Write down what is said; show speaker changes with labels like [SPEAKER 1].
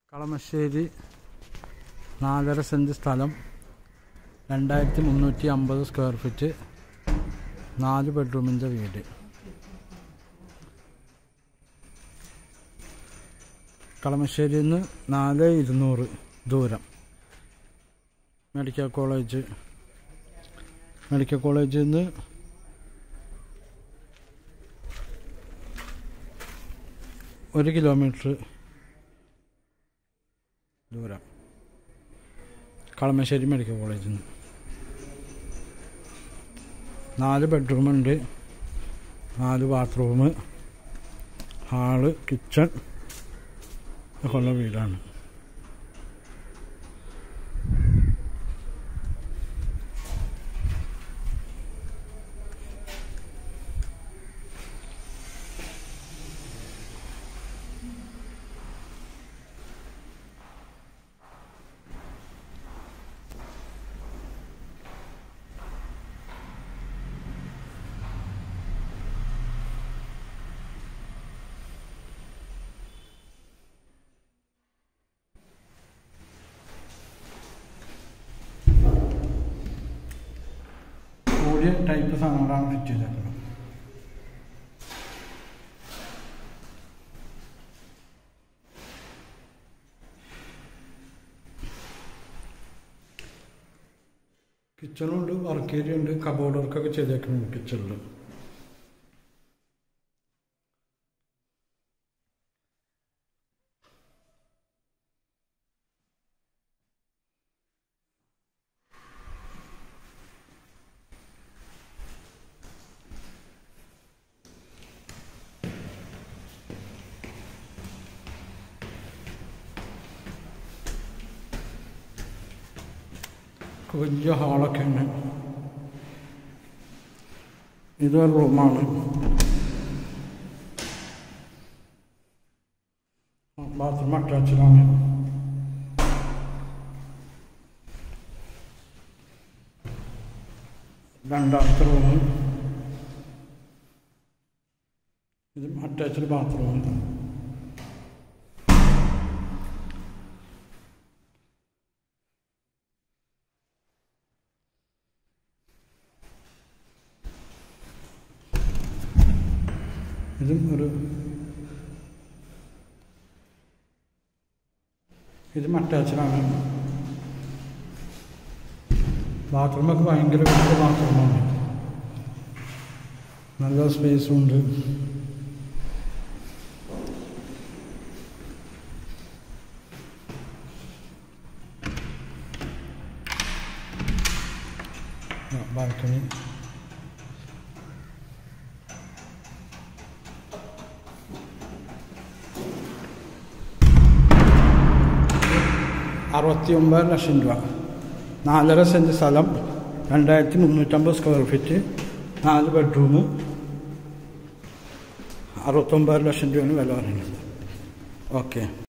[SPEAKER 1] Kalamassery 4.5 cent സ്ഥലം 2350 square feet 4 ബെഡ്റൂമിൻ്റെ വീട്. കളമശ്ശേരിയിൽ നിന്ന് 4200 ദൂരം. മെഡിക്കൽ കോളേജിൽ നിന്ന് 1 കിലോമീറ്റർ ദൂരം. കളമശ്ശേരി മെഡിക്കൽ കോളേജിൽ നിന്ന് 4 ബെഡ്റൂമുണ്ട്, 4 ബാത്റൂം, ഹാള്, കിച്ചൺ ഒക്കെ ഉള്ള വീടാണ്. ടൈപ്പ് സാധനങ്ങളാണ് ഫിറ്റ് ചെയ്തേക്കുന്നത്. കിച്ചണുണ്ട്, വർക്ക് ഏരിയ ഉണ്ട്, കബോർഡ് വർക്കൊക്കെ ചെയ്തേക്കുന്നുണ്ട് കിച്ചണിൽ. വലിയ ഹാളൊക്കെ ഉണ്ട്. ഇതൊരു റൂമാണ്. ബാത്റൂം അറ്റാച്ച്ഡാണ്. രണ്ടാമത്തെ റൂം. ഇതും അറ്റാച്ച്ഡ് ബാത്റൂമാണ്. ഇതും അറ്റാച്ച്ഡാണ്. ബാത്റൂമൊക്കെ ഭയങ്കര വലിയ ബാത്റൂമാണ്. നല്ല സ്പേസും ഉണ്ട്. ബാൽക്കണി. $69 ലക്ഷം രൂപ. 4.5 സെൻറ്റ് സ്ഥലം, 2350 സ്ക്വയർ ഫീറ്റ്, 4 ബെഡ്റൂം, 69 ലക്ഷം രൂപയാണ് വില പറയുന്നത്. ഓക്കെ.